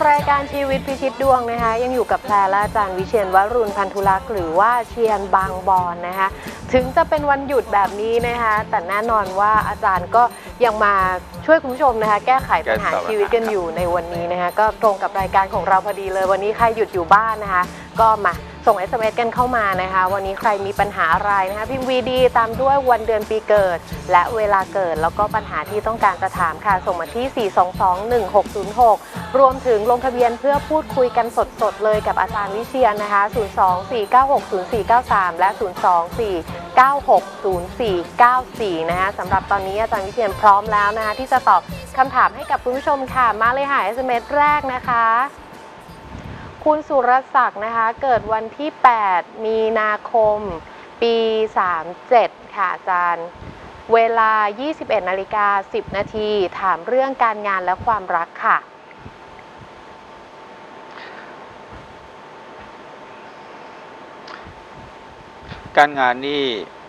รายการชีวิตพิชิตดวงนะคะยังอยู่กับแพรและอาจารย์วิเชียรวรุณพันธุลักษ์หรือว่าเชียนบางบอนนะคะถึงจะเป็นวันหยุดแบบนี้นะคะแต่แน่นอนว่าอาจารย์ก็ยังมาช่วยคุณผู้ชมนะคะแก้ไขปัญหาชีวิตกันอยู่ในวันนี้นะคะก็ตรงกับรายการของเราพอดีเลยวันนี้ใครหยุดอยู่บ้านนะคะก็มาส่ง SMS กันเข้ามานะคะวันนี้ใครมีปัญหาอะไรนะคะพิมพ์วีดีตามด้วยวันเดือนปีเกิดและเวลาเกิดแล้วก็ปัญหาที่ต้องการจะถามค่ะส่งมาที่ 4221606 รวมถึงลงทะเบียนเพื่อพูดคุยกันสดๆเลยกับอาจารย์วิเชียรนะคะ 024960493 และ 024960494 นะคะสำหรับตอนนี้อาจารย์วิเชียรพร้อมแล้วนะคะที่จะตอบคำถามให้กับคุณผู้ชมค่ะมาเลยค่ะ SMS แรกนะคะคุณสุรศักดิ์นะคะเกิดวันที่ 8 มีนาคม ปี 37 ค่ะอาจารย์เวลา 21:10 นาทีถามเรื่องการงานและความรักค่ะการงานนี่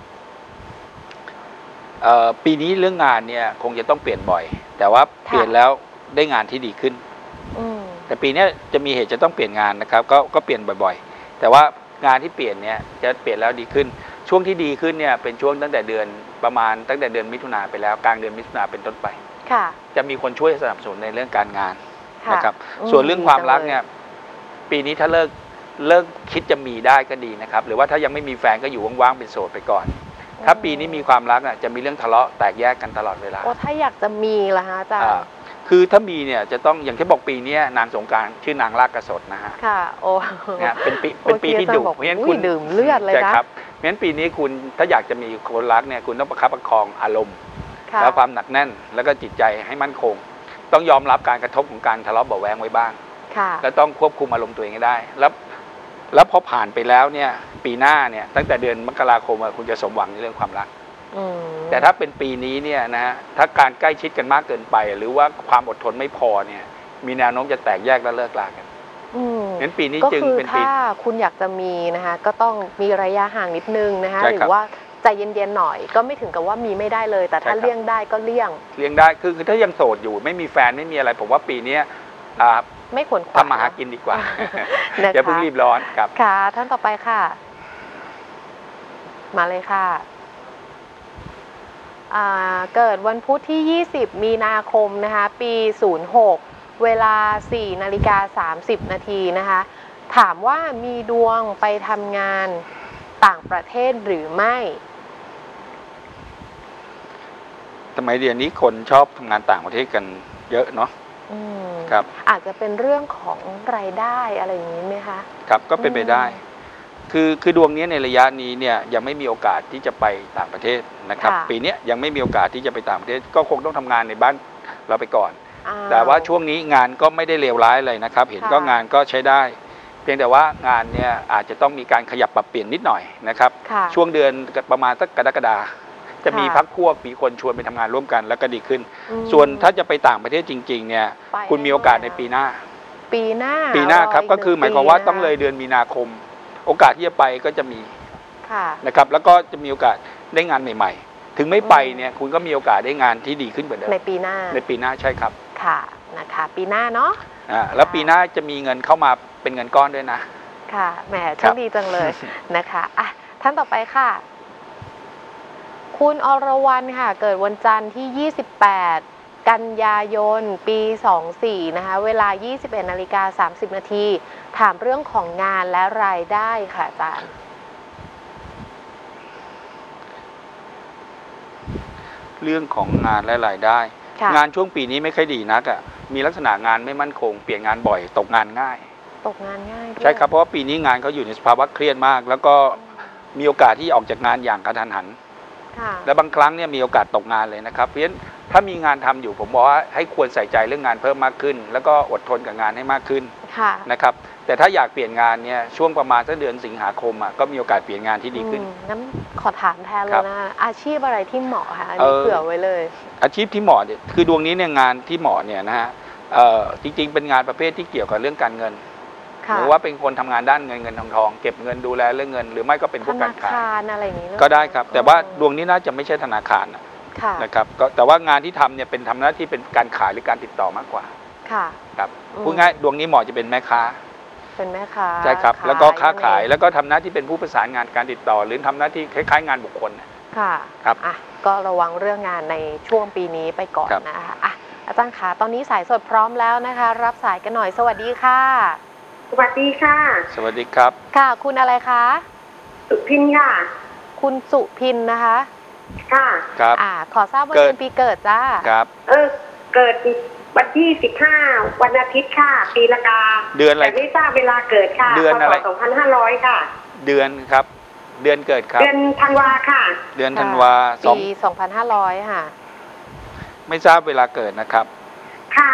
ปีนี้เรื่องงานเนี่ยคงจะต้องเปลี่ยนบ่อยแต่ว่าเปลี่ยนแล้วได้งานที่ดีขึ้นแต่ปีนี้จะมีเหตุจะต้องเปลี่ยนงานนะครับก็เปลี่ยนบ่อยๆแต่ว่างานที่เปลี่ยนเนี่ยจะเปลี่ยนแล้วดีขึ้นช่วงที่ดีขึ้นเนี่ยเป็นช่วงตั้งแต่เดือนประมาณตั้งแต่เดือนมิถุนาไปแล้วกลางเดือนมิถุนาเป็นต้นไปจะมีคนช่วยสนับสนุนในเรื่องการงานนะครับส่วนเรื่องความรักเนี่ยปีนี้ถ้าเลิกคิดจะมีได้ก็ดีนะครับหรือว่าถ้ายังไม่มีแฟนก็อยู่ว่างๆเป็นโสดไปก่อนถ้าปีนี้มีความรักจะมีเรื่องทะเลาะแตกแยกกันตลอดเวลาถ้าอยากจะมีล่ะฮะอาจารย์คือถ้ามีเนี่ยจะต้องอย่างที่บอกปีนี้นางสงกรานต์ชื่อนางลากกระสดนะฮะค่ะโอ้เนี่ยเป็นปีที่ดุเพราะฉะนั้นคุณดื่มเลือดเลยนะครับเพราะฉะนั้นปีนี้คุณถ้าอยากจะมีคนรักเนี่ยคุณต้องประคับประคองอารมณ์แล้วความหนักแน่นแล้วก็จิตใจให้มั่นคงต้องยอมรับการกระทบของการทะเลาะเบาะแว้งไว้บ้างแล้วต้องควบคุมอารมณ์ตัวเองให้ได้แล้วพอผ่านไปแล้วเนี่ยปีหน้าเนี่ยตั้งแต่เดือนมกราคมคุณจะสมหวังในเรื่องความรักแต่ถ้าเป็นปีนี้เนี่ยนะฮะถ้าการใกล้ชิดกันมากเกินไปหรือว่าความอดทนไม่พอเนี่ยมีแนวโน้มจะแตกแยกและเลิกลากันงั้นปีนี้จึงเป็นปีถ้าคุณอยากจะมีนะคะก็ต้องมีระยะห่างนิดนึงนะคะหรือว่าใจเย็นๆหน่อยก็ไม่ถึงกับว่ามีไม่ได้เลยแต่ถ้าเลี่ยงได้ก็เลี่ยงได้คือถ้ายังโสดอยู่ไม่มีแฟนไม่มีอะไรผมว่าปีนี้ไม่ควรทำมาหากินดีกว่าอย่าเพิ่งรีบร้อนครับค่ะท่านต่อไปค่ะมาเลยค่ะเกิดวันพุธที่ 20 มีนาคมนะคะปี 06 เวลา 4:30 นาทีนะคะถามว่ามีดวงไปทำงานต่างประเทศหรือไม่สมัยเดี๋ยวนี้คนชอบทำงานต่างประเทศกันเยอะเนาะครับอาจจะเป็นเรื่องของรายได้อะไรอย่างนี้ไหมคะครับก็เป็นไปได้คือดวงนี้ในระยะนี้เนี่ยยังไม่มีโอกาสที่จะไปต่างประเทศนะครับปีนี้ยังไม่มีโอกาสที่จะไปต่างประเทศก็คงต้องทำงานในบ้านเราไปก่อนแต่ว่าช่วงนี้งานก็ไม่ได้เลวร้ายเลยนะครับเห็นก็งานก็ใช้ได้เพียงแต่ว่างานเนี่ยอาจจะต้องมีการขยับปรับเปลี่ยนนิดหน่อยนะครับช่วงเดือนประมาณสักกรกฎาจะมีพรรคพวกมีคนชวนไปทำงานร่วมกันแล้วก็ดีขึ้นส่วนถ้าจะไปต่างประเทศจริงๆเนี่ยคุณมีโอกาสในปีหน้าครับก็คือหมายความว่าต้องเลยเดือนมีนาคมโอกาสที่จะไปก็จะมีนะครับแล้วก็จะมีโอกาสได้งานใหม่ๆถึงไม่ไปเนี่ยคุณก็มีโอกาสได้งานที่ดีขึ้นเหมือนเดิมในปีหน้าใช่ครับค่ะนะคะปีหน้าเนาะแล้วปีหน้าจะมีเงินเข้ามาเป็นเงินก้อนด้วยนะค่ะแหมโชคดีจังเลยนะคะท่านต่อไปค่ะคุณอรวรรณค่ะเกิดวันจันทร์ที่ 28 กันยายน ปี 24 นะคะเวลา 21:30 นาทีถามเรื่องของงานและรายได้ค่ะอาจารย์เรื่องของงานและรายได้งานช่วงปีนี้ไม่ค่อยดีนักมีลักษณะงานไม่มั่นคงเปลี่ยนงานบ่อยตกงานง่ายใช่ครับเพราะว่าปีนี้งานเขาอยู่ในสภาวะเครียดมากแล้วก็มีโอกาสที่ออกจากงานอย่างกระทันหันและบางครั้งเนี่ยมีโอกาสตกงานเลยนะครับเพราะฉะนั้นถ้ามีงานทำอยู่ผมบอกว่าให้ควรใส่ใจเรื่องงานเพิ่มมากขึ้นแล้วก็อดทนกับงานให้มากขึ้นนะครับแต่ถ้าอยากเปลี่ยนงานเนี่ยช่วงประมาณสักเดือนสิงหาคมก็มีโอกาสเปลี่ยนงานที่ดีขึ้นงั้นขอถามแทนเลยนะอาชีพอะไรที่เหมาะคะอันนี้เผื่อไว้เลยอาชีพที่เหมาะเนี่ยคือดวงนี้เนี่ยงานที่เหมาะเนี่ยนะฮะจริงๆเป็นงานประเภทที่เกี่ยวกับเรื่องการเงินหรือว่าเป็นคนทำงานด้านเงินทองเก็บเงินดูแลเรื่องเงินหรือไม่ก็เป็นพวกการขายอะไรอย่างนี้ก็ได้ครับแต่ว่าดวงนี้น่าจะไม่ใช่ธนาคารนะครับก็แต่ว่างานที่ทำเนี่ยเป็นทำหน้าที่เป็นการขายหรือการติดต่อมากกว่าครับพูดง่ายดวงนี้เหมาะจะเป็นแม่ค้าเป็นแม่ค้าใช่ครับแล้วก็ค้าขายแล้วก็ทำหน้าที่เป็นผู้ประสานงานการติดต่อหรือทำหน้าที่คล้ายๆงานบุคคลค่ะครับก็ระวังเรื่องงานในช่วงปีนี้ไปก่อนนะคะอาจารย์คะตอนนี้สายสดพร้อมแล้วนะคะรับสายกันหน่อยสวัสดีค่ะสวัสดีค่ะสวัสดีครับค่ะคุณอะไรคะสุพินค่ะคุณสุพินนะคะค่ะครับขอทราบวันเดือนปีเกิดจ้าครับเกิดวันที่15วันอาทิตย์ค่ะปีละกาเดือนอะไรแต่ไม่ทราบเวลาเกิดค่ะเดือนอะไร 2500ค่ะเดือนครับเดือนเกิดครับเดือนธันวาค่ะเดือนธันวาปี2500ค่ะไม่ทราบเวลาเกิดนะครับค่ะ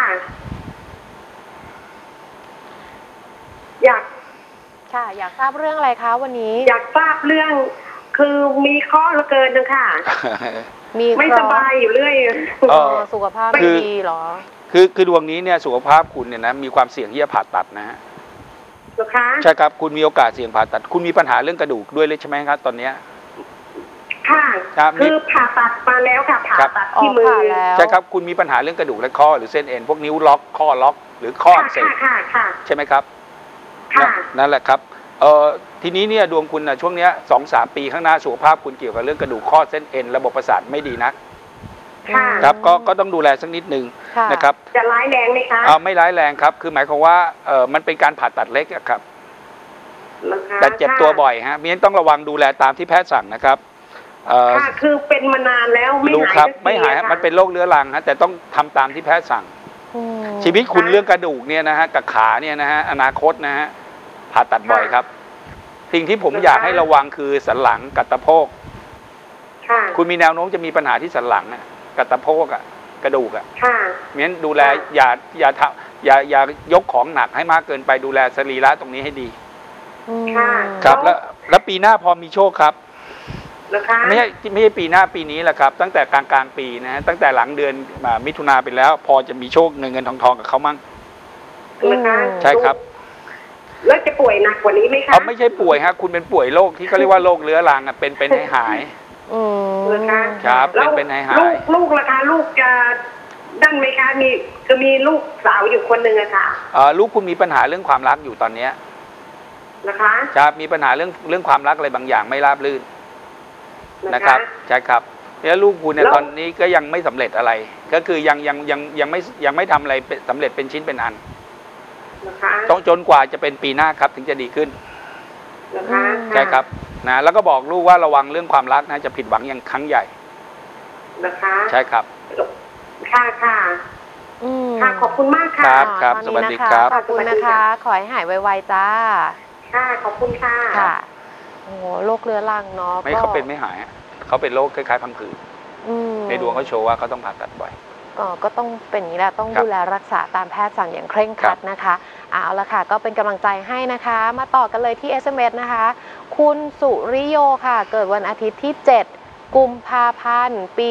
อยากทราบเรื่องอะไรคะวันนี้อยากทราบเรื่องคือมีข้อเหลือเกินนึงค่ะไม่สบายอยู่เรื่อยสุขภาพไม่ดีหรอคือดวงนี้เนี่ยสุขภาพคุณเนี่ยนะมีความเสี่ยงที่จะผ่าตัดนะฮะใช่ครับคุณมีโอกาสเสี่ยงผ่าตัดคุณมีปัญหาเรื่องกระดูกด้วยเลยใช่ไหมครับตอนนี้ค่ะคือผ่าตัดมาแล้วค่ะผ่าตัดที่มือใช่ครับคุณมีปัญหาเรื่องกระดูกและข้อหรือเส้นเอ็นพวกนิ้วล็อกข้อล็อกหรือข้ออักเสบใช่ไหมครับนั่นแหละครับทีนี้เนี่ยดวงคุณนะช่วงนี้2-3 ปีข้างหน้าสุขภาพคุณเกี่ยวกับเรื่องกระดูกข้อเส้นเอ็นระบบประสาทไม่ดีนักครับก็ต้องดูแลสักนิดนึงนะครับจะร้ายแรงไหมคะไม่ร้ายแรงครับคือหมายความว่ามันเป็นการผ่าตัดเล็กครับแต่เจ็บตัวบ่อยฮะเพราะฉะนั้นต้องระวังดูแลตามที่แพทย์สั่งนะครับค่ะคือเป็นมานานแล้วไม่หายครับไม่หายมันเป็นโรคเรื้อรังฮะแต่ต้องทำตามที่แพทย์สั่งชีวิตคุณเรื่องกระดูกเนี่ยนะฮะกับขาเนี่ยนะฮะอนาคตนะฮะผ่าตัดบ่อยครับสิ่งที่ผมอยากให้ระวังคือสันหลังกับสะโพกคุณมีแนวโน้มจะมีปัญหาที่สันหลังกับสะโพกกระดูกงั้นดูแลอย่ายกของหนักให้มากเกินไปดูแลสรีระตรงนี้ให้ดีครับแล้วปีหน้าพอมีโชคครับไม่ใช่ปีหน้าปีนี้แหละครับตั้งแต่กลางปีนะฮะตั้งแต่หลังเดือนมิถุนาไปแล้วพอจะมีโชคเงินทองกับเขามั่งใช่ครับแล้วจะป่วยหนักกว่านี้ไหมคะไม่ใช่ป่วยฮะคุณเป็นป่วยโรคที่เขาเรียกว่าโรคเรื้อรังเป็นให้หายครับเป็นให้หายลูกล่ะคะลูกจะดันไหมคะมีลูกสาวอยู่คนหนึ่งอะค่ะลูกคุณมีปัญหาเรื่องความรักอยู่ตอนนี้นะคะครับมีปัญหาเรื่องความรักอะไรบางอย่างไม่ราบรื่นนะครับใช่ครับแล้วลูกคุณเนี่ยตอนนี้ก็ยังไม่สำเร็จอะไรก็คือยังไม่ทำอะไรสำเร็จเป็นชิ้นเป็นอันต้องจนกว่าจะเป็นปีหน้าครับถึงจะดีขึ้นใช่ครับนะแล้วก็บอกลูกว่าระวังเรื่องความรักนะจะผิดหวังอย่างครั้งใหญ่นะคะใช่ครับค่ะขอบคุณมากค่ะครับสวัสดีครับขอบคุณนะคะขอให้หายไวๆจ้าค่ะขอบคุณค่ะโอ้โรคเรื้อรังเนาะไม่เขาเป็นไม่หายเขาเป็นโรคคล้ายๆพังผืดในดวงเขาโชว์ว่าเขาต้องผ่าตัดบ่อยก็ต้องเป็นอย่างนี้แหละต้องดูแลรักษาตามแพทย์สั่งอย่างเคร่งครัดนะคะเอาละค่ะก็เป็นกำลังใจให้นะคะมาต่อกันเลยที่ SMS นะคะคุณสุริโยค่ะเกิดวันอาทิตย์ที่7กุมภาพันธ์ปี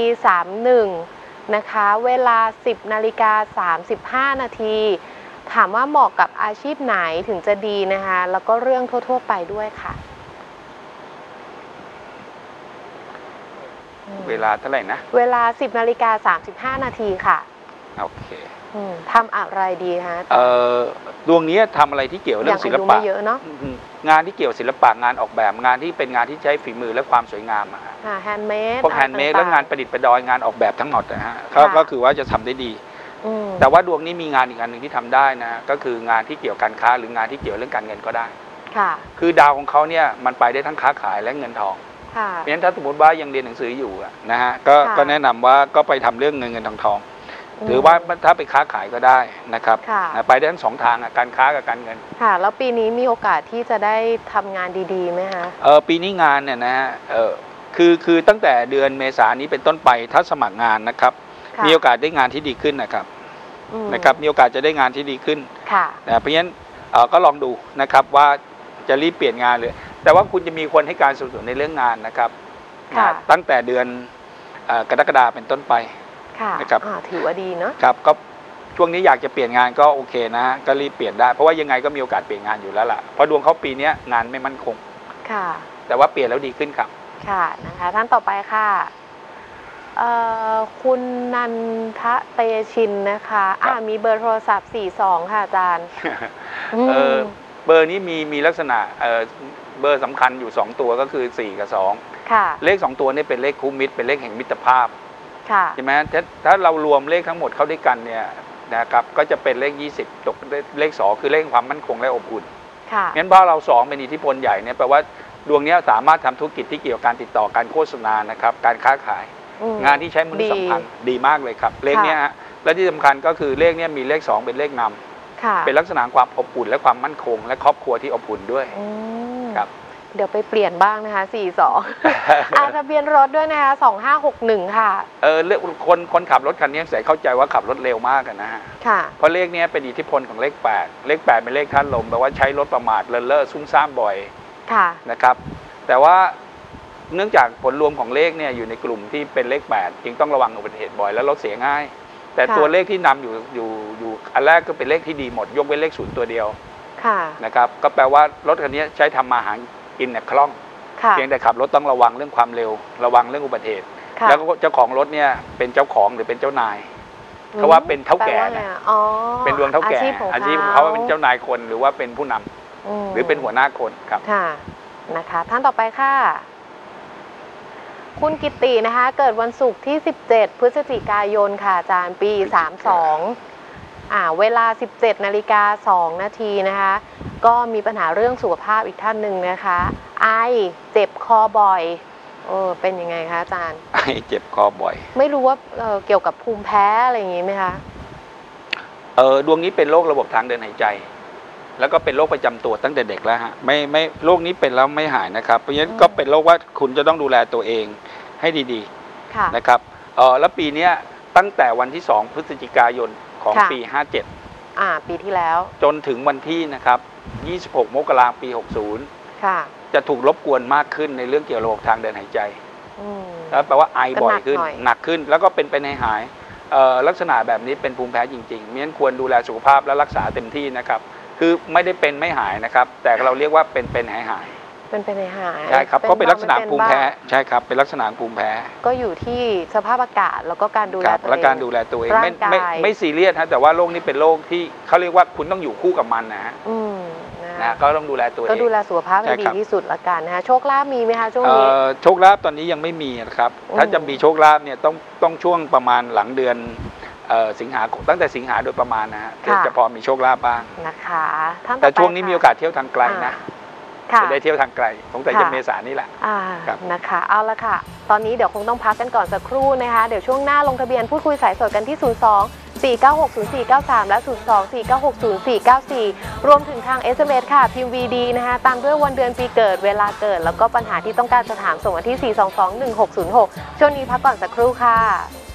31นะคะเวลา 10:35 นาทีถามว่าเหมาะกับอาชีพไหนถึงจะดีนะคะแล้วก็เรื่องทั่วๆไปด้วยค่ะเวลาเท่าไหร่นะเวลา 10:35 นาทีค่ะโอเคทำอะไรดีคะดวงนี้ทำอะไรที่เกี่ยวเรื่องศิลปะงานที่เกี่ยวศิลปะงานออกแบบงานที่เป็นงานที่ใช้ฝีมือและความสวยงามแฮนด์เมดพวกแฮนด์เมดและงานประดิษฐ์ประดอยงานออกแบบทั้งหมดนะฮะก็คือว่าจะทำได้ดีแต่ว่าดวงนี้มีงานอีกอันหนึ่งที่ทำได้นะก็คืองานที่เกี่ยวกับการค้าหรืองานที่เกี่ยวเรื่องการเงินก็ได้คือดาวของเขาเนี่ยมันไปได้ทั้งค้าขายและเงินทองเพราะฉะนั้นถ้าสมมติว่ายังเรียนหนังสืออยู่นะฮะก็แนะนำว่าก็ไปทำเรื่องเงินทองหรือว่าถ้าไปค้าขายก็ได้นะครับไปได้ทั้ง2 ทางการค้ากับการเงินค่ะแล้วปีนี้มีโอกาสที่จะได้ทำงานดีๆไหมคะปีนี้งานเนี่ยนะฮะคือตั้งแต่เดือนเมษายนนี้เป็นต้นไปถ้าสมัครงานนะครับมีโอกาสได้งานที่ดีขึ้นนะครับมีโอกาสจะได้งานที่ดีขึ้นเพราะฉะนั้นก็ลองดูนะครับว่าจะรีบเปลี่ยนงานเลยแต่ว่าคุณจะมีคนให้การสนับสนุนในเรื่องงานนะครับตั้งแต่เดือนกรกฎาคมเป็นต้นไปนะครับถือว่าดีเนาะครับก็ช่วงนี้อยากจะเปลี่ยนงานก็โอเคนะก็รีบเปลี่ยนได้เพราะว่ายังไงก็มีโอกาสเปลี่ยนงานอยู่แล้วล่ะเพราะดวงเขาปีนี้งานไม่มั่นคงแต่ว่าเปลี่ยนแล้วดีขึ้นครับค่ะนะคะท่านต่อไปค่ะคุณนันทะเตชินนะคะมีเบอร์โทรศัพท์42ค่ะอาจารย์เบอร์นี้มีลักษณะเบอร์สำคัญอยู่2ตัวก็คือ4กับ2ค่ะเลข2ตัวนี้เป็นเลขคู่มิตรเป็นเลขแห่งมิตรภาพใช่ไหมถ้าเรารวมเลขทั้งหมดเข้าด้วยกันเนี่ยนะครับก็จะเป็นเลข20ตกเลข2คือเลขความมั่นคงและอบอุ่นงั้นเพราะเรา2เป็นอิทธิพลใหญ่เนี่ยแปลว่าดวงนี้สามารถทำธุรกิจที่เกี่ยวกับการติดต่อการโฆษณานะครับการค้าขายงานที่ใช้มนุษยสัมพันธ์ดีมากเลยครับเลขนี้ฮะและที่สำคัญก็คือเลขนี้มีเลข2เป็นเลขนำเป็นลักษณะความอบอุ่นและความมั่นคงและครอบครัวที่อบอุ่นด้วยครับเดี๋ยวไปเปลี่ยนบ้างนะคะ42ทะเบียนรถด้วยนะคะ2561ค่ะคนขับรถคันนี้ใส่เข้าใจว่าขับรถเร็วมากนะฮะเพราะเลขนี้เป็นอิทธิพลของเลข8เลข8เป็นเลขธาตุลมแปลว่าใช้รถประมาทเลินเล่อซุ่มซ่ามบ่อยนะครับแต่ว่าเนื่องจากผลรวมของเลขเนี่ยอยู่ในกลุ่มที่เป็นเลข8จึงต้องระวังอุบัติเหตุบ่อยและรถเสียง่ายแต่ตัวเลขที่นำอยู่อันแรกก็เป็นเลขที่ดีหมดยกเว้นเลข0ตัวเดียวนะครับก็แปลว่ารถคันนี้ใช้ทำมาหากินเนี่ยคล่องเพียงแต่ขับรถต้องระวังเรื่องความเร็วระวังเรื่องอุบัติเหตุแล้วก็เจ้าของรถเนี่ยเป็นเจ้าของหรือเป็นเจ้านายเขาว่าเป็นเท่าแก่นะเป็นดวงเท่าแก่อาชีพของเขาเป็นเจ้านายคนหรือว่าเป็นผู้นำหรือเป็นหัวหน้าคนครับนะคะท่านต่อไปค่ะคุณกิตตินะคะเกิดวันศุกร์ที่17พฤศจิกายนค่ะอาจารย์ปี32เวลา 17:02 นาทีนะคะก็มีปัญหาเรื่องสุขภาพอีกท่านหนึ่งนะคะไอเจ็บคอบ่อยเป็นยังไงคะอาจารย์ไอเจ็บคอบ่อยไม่รู้ว่าเกี่ยวกับภูมิแพ้อะไรอย่างนี้ไหมคะดวงนี้เป็นโรคระบบทางเดินหายใจแล้วก็เป็นโรคประจำตัวตั้งแต่เด็กแล้วฮะไม่โรคนี้เป็นแล้วไม่หายนะครับเพราะฉะนั้นก็เป็นโรคว่าคุณจะต้องดูแลตัวเองให้ดีๆนะครับแล้วปีนี้ตั้งแต่วันที่2พฤศจิกายนของปี57 ปีที่แล้วจนถึงวันที่นะครับ26มกราคมปี60จะถูกรบกวนมากขึ้นในเรื่องเกี่ยวกับระบบทางเดินหายใจแล้วแปลว่าไอบ่อยขึ้นหนักขึ้นแล้วก็เป็นไปในหายลักษณะแบบนี้เป็นภูมิแพ้จริงๆงั้นควรดูแลสุขภาพและรักษาเต็มที่นะครับคือไม่ได้เป็นไม่หายนะครับแต่เราเรียกว่าเป็นหายใช่ครับก็เป็นลักษณะภูมิแพ้ใช่ครับเป็นลักษณะภูมิแพ้ก็อยู่ที่สภาพอากาศแล้วก็การดูแลตัวเองและการดูแลตัวเองไม่ซีเรียสฮะแต่ว่าโรคนี้เป็นโรคที่เขาเรียกว่าคุณต้องอยู่คู่กับมันนะฮะก็ต้องดูแลตัวเองก็ดูแลสุขภาพให้ดีที่สุดละกันนะคะโชคลาภมีไหมคะช่วงนี้โชคลาภตอนนี้ยังไม่มีนะครับถ้าจะมีโชคลาภเนี่ยต้องช่วงประมาณหลังเดือนสิงหาตั้งแต่สิงหาโดยประมาณนะฮะจะพอมีโชคลาภบ้างนะคะแต่ช่วงนี้มีโอกาสเที่ยวทางไกลนะจะได้เที่ยวทางไกลตั้งแต่เมษายนนี่แหละนะคะเอาละค่ะตอนนี้เดี๋ยวคงต้องพักกันก่อนสักครู่นะคะเดี๋ยวช่วงหน้าลงทะเบียนพูดคุยสายสดกันที่02-496-0493และ02-496-0494รวมถึงทาง SMS ค่ะพิมพ์ VD นะคะตามด้วยวันเดือนปีเกิดเวลาเกิดแล้วก็ปัญหาที่ต้องการจะถามส่งมาที่422-1606ช่วงนี้พักก่อนสักครู่ค่ะ